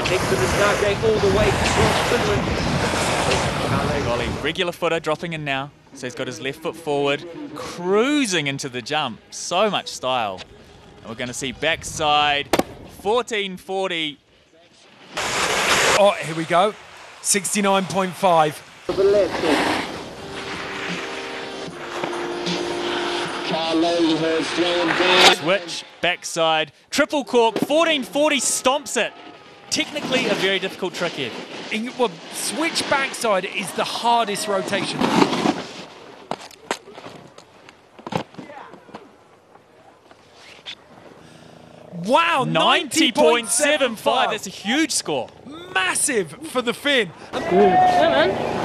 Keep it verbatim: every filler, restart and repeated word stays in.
Next to the start gate all the way across Finland. Kalle, regular footer, dropping in now. So he's got his left foot forward, cruising into the jump. So much style. And we're going to see backside, fourteen forty. Oh, here we go. sixty-nine point five. Switch, backside, triple cork, fourteen forty, stomps it. Technically a very difficult trick here. In, well, switch backside is the hardest rotation. Wow, ninety point seven five. That's a huge score. Massive for the Finn. Yeah, man.